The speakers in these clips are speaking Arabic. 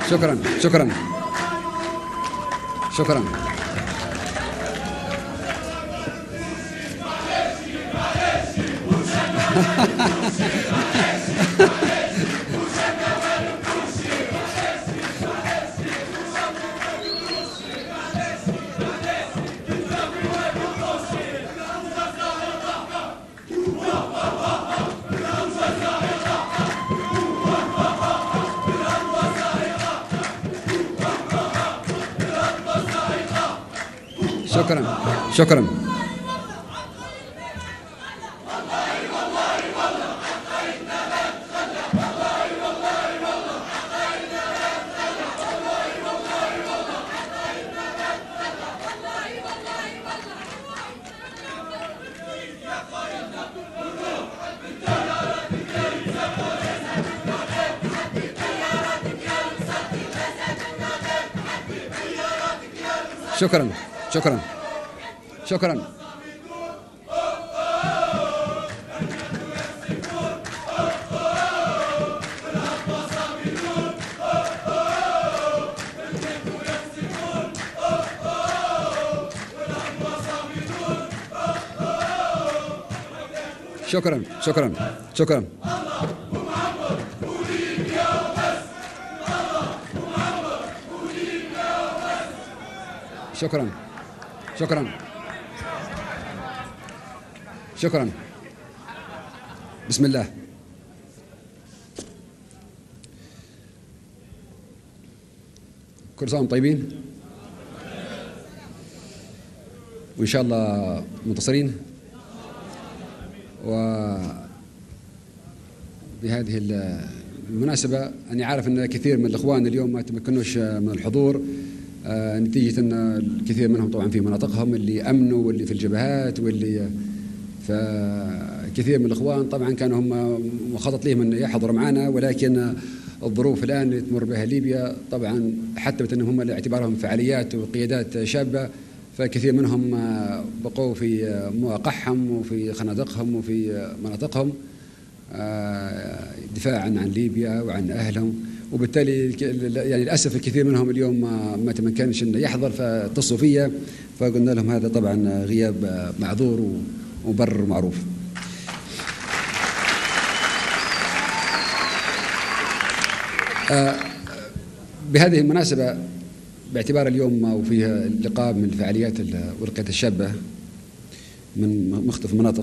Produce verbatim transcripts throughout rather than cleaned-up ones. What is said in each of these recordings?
شكرا شكرا شكرا. شكرا شكرا. شكرا شكرا شكرا. شكرا شكرا شكرا. شكرا شكرا شكرا. بسم الله. كل سنة وانتم طيبين وإن شاء الله منتصرين. وبهذه المناسبة أنا عارف أن كثير من الإخوان اليوم ما تمكنوش من الحضور آه نتيجة أن الكثير منهم طبعا في مناطقهم اللي أمنوا واللي في الجبهات واللي فكثير من الإخوان طبعا كانوا هم مخطط لهم أن يحضروا معنا، ولكن الظروف الآن اللي تمر بها ليبيا طبعا حتى أنهم هم باعتبارهم فعاليات وقيادات شابة، فكثير منهم بقوا في مواقعهم وفي خنادقهم وفي مناطقهم دفاعا عن ليبيا وعن أهلهم، وبالتالي يعني للأسف الكثير منهم اليوم ما تمكنش أن يحضر، فاتصلوا فيا فقلنا لهم هذا طبعا غياب معذور ومبرر معروف. بهذه المناسبة باعتبار اليوم وفيها لقاء من الفعاليات والقيادات الشابة من مختلف المناطق،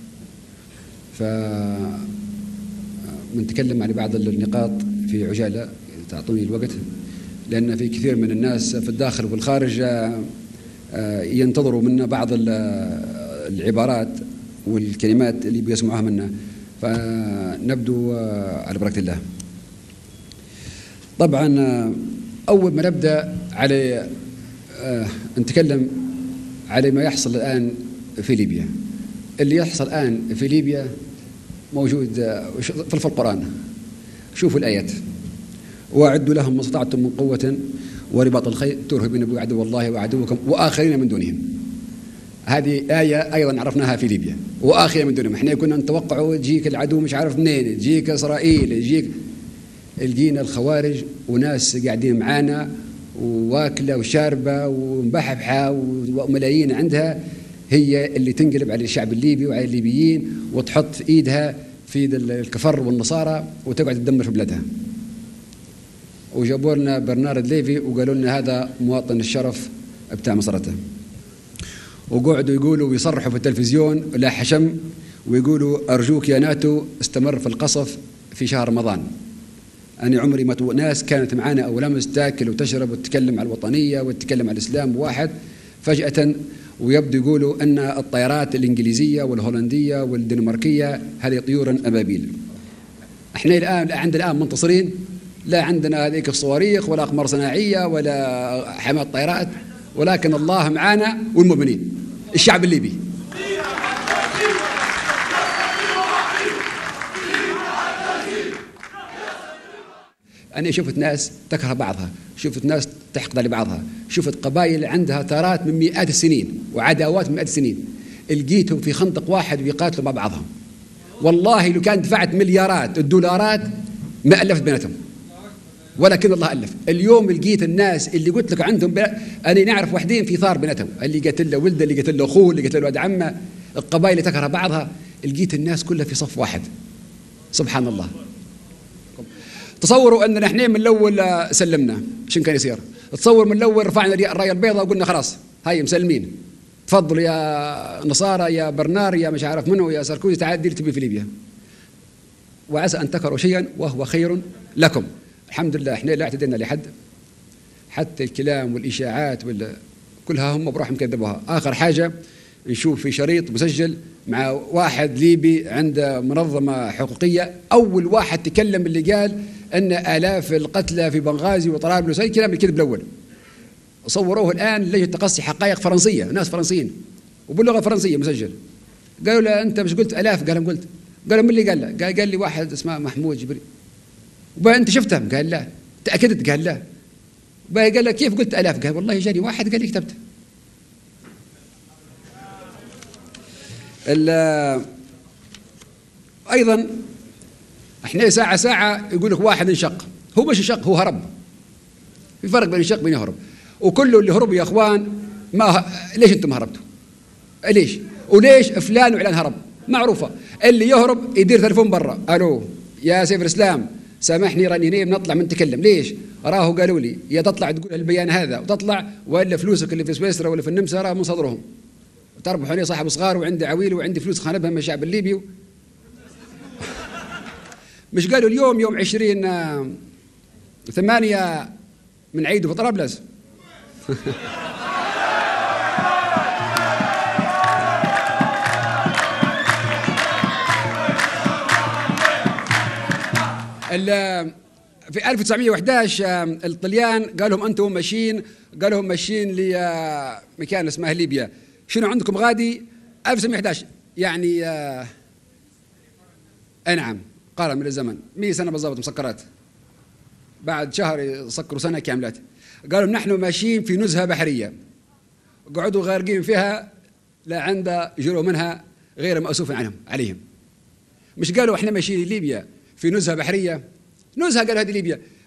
فنتكلم عن بعض النقاط في عجالة تعطوني الوقت، لأن في كثير من الناس في الداخل والخارج ينتظروا منا بعض العبارات والكلمات اللي بيسمعوها منا، فنبدو على بركة الله. طبعا أول ما نبدأ على آه نتكلم على ما يحصل الآن في ليبيا. اللي يحصل الآن في ليبيا موجود في القرآن. شوفوا الآيات: وأعدوا لهم ما استطعتم من قوة ورباط الخيل ترهبون به عدو الله وعدوكم وآخرين من دونهم. هذه آية أيضا عرفناها في ليبيا، وآخرين من دونهم. احنا كنا نتوقعوا يجيك العدو مش عارف منين، يجيك إسرائيل، يجيك لقينا الخوارج وناس قاعدين معانا واكله وشاربه ومبحبحه وملايين عندها، هي اللي تنقلب على الشعب الليبي وعلى الليبيين وتحط ايدها في الكفر والنصارى وتقعد تدمر في بلادها. وجابوا لنا برنارد ليفي وقالوا لنا هذا مواطن الشرف بتاع مسرته، وقعدوا يقولوا ويصرحوا في التلفزيون لا حشم ويقولوا أرجوك يا ناتو استمر في القصف في شهر رمضان. أنا عمري ما ناس كانت معانا أو لمس تاكل وتشرب وتتكلم على الوطنية وتتكلم على الإسلام واحد فجأة ويبدو يقولوا أن الطائرات الإنجليزية والهولندية والدنماركية هذه طيور أبابيل. إحنا الآن عندنا الآن منتصرين، لا عندنا هذيك الصواريخ ولا أقمار صناعية ولا حماة طائرات، ولكن الله معانا والمؤمنين الشعب الليبي. أنا شفت ناس تكره بعضها، شفت ناس تحقد على بعضها، شفت قبائل عندها ثارات من مئات السنين وعداوات من مئات السنين، لقيتهم في خندق واحد ويقاتلوا مع بعضهم. والله لو كان دفعت مليارات الدولارات ما ألفت بيناتهم. ولكن الله ألف. اليوم لقيت الناس اللي قلت لك عندهم بلا... أنا نعرف واحدين في ثار بيناتهم، اللي قتل له ولده، اللي قتل له أخوه، اللي قتل له ولد عمه، القبائل اللي تكره بعضها، لقيت الناس كلها في صف واحد. سبحان الله. تصوروا أننا احنا من الأول سلمنا، شنو كان يصير؟ تصور من الأول رفعنا الراية البيضاء وقلنا خلاص هاي مسلمين، تفضلوا يا نصارى يا برنار يا مش عارف منو يا ساركوزي تعال دير تبي في ليبيا، وعسى أن تكرهوا شيئا وهو خير لكم. الحمد لله احنا لا اعتدينا لحد، حتى الكلام والإشاعات وال... كلها هم بروحهم كذبوها. آخر حاجة نشوف في شريط مسجل مع واحد ليبي عنده منظمة حقوقية، أول واحد تكلم اللي قال أن آلاف القتلى في بنغازي وطرابلس، أي كلام الكذب الأول. صوروه الآن لجنة تقصي حقائق فرنسية، ناس فرنسيين وباللغة الفرنسية مسجل. قالوا له أنت مش قلت آلاف؟ قال لهم قلت. قالوا من اللي قال له؟ قال, قال لي واحد اسمه محمود جبري. وبقى أنت شفتهم؟ قال لا. تأكدت؟ قال لا. بقى قال له كيف قلت آلاف؟ قال والله جاني واحد قال لي كتبت. أيضا احنا ساعة ساعة يقول لك واحد انشق، هو مش انشق، هو هرب. في فرق بين انشق وبين يهرب. وكل اللي هربوا يا اخوان ما ه... ليش انتم هربتوا؟ ليش؟ وليش فلان وعلان هرب؟ معروفة. اللي يهرب يدير تليفون برا، الو يا سيف الاسلام سامحني راني نايم نطلع من نتكلم، ليش؟ راهو قالوا لي يا تطلع تقول البيان هذا وتطلع، والا فلوسك اللي في سويسرا ولا في النمسا راه من صدرهم. تربحوا لي صاحب صغار وعندي عويل وعندي فلوس خانبها من الشعب الليبي. مش قالوا اليوم يوم عشرين ثمانية من عيد في طرابلس؟ في ألف وتسعمئة وأحد عشر الطليان قال لهم أنتم ماشيين، قال لهم ماشيين لمكان اسمه ليبيا، شنو عندكم غادي؟ ألف وتسعمئة وأحد عشر يعني آه نعم قارن من الزمن مية سنة بالضبط مسكرات، بعد شهر يسكروا سنة كاملات. قالوا نحن ماشيين في نزهة بحرية، قعدوا غارقين فيها لا عند جروا منها غير مأسوف عنهم عليهم. مش قالوا احنا ماشيين ليبيا في نزهة بحرية؟ نزهة قالوا هذه ليبيا.